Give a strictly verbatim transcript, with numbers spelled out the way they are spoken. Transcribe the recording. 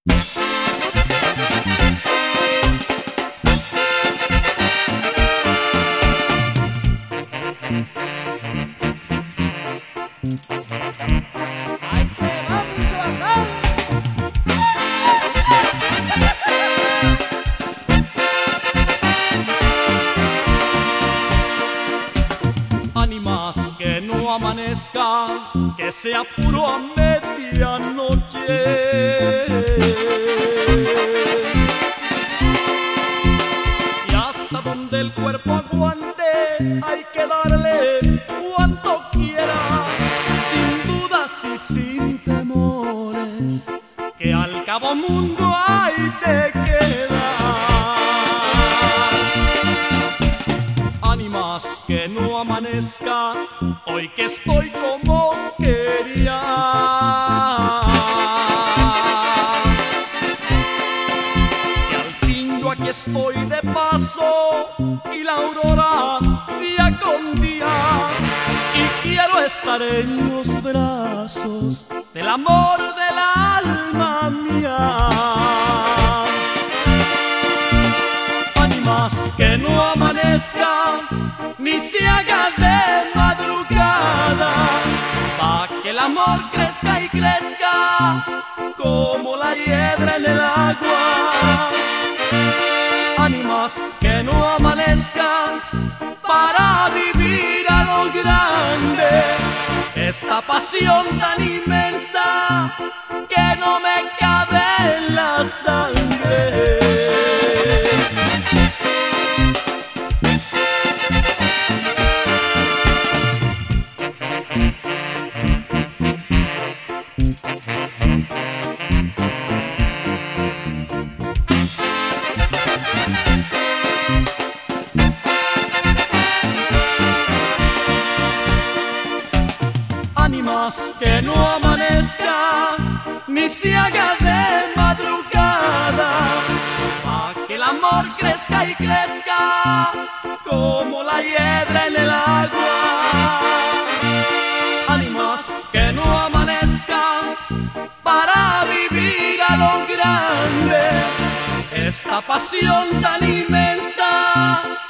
Ánimas que no amanezca, que sea puro a medianoche. Y hasta donde el cuerpo aguante, hay que darle cuanto quiera, sin dudas y sin temores, que al cabo mundo ahí te quedas. Ánimas que no amanezca, hoy que estoy como quería. Y al fin yo aquí estoy de paso, y la aurora día con día, y quiero estar en los brazos del amor del alma mía. Ánimas que no amanezca, ni se haga de madrugada, pa' que el amor crezca y crezca como la hiedra en el agua. Ánimas que no amanezcan, para vivir a lo grande esta pasión tan inmensa que no me cabe en la sangre. Ánimas que no amanezca, ni se haga de madrugada, pa' que el amor crezca y crezca como la hiedra en el agua. Ánimas que no amanezca, para vivir a lo grande esta pasión tan inmensa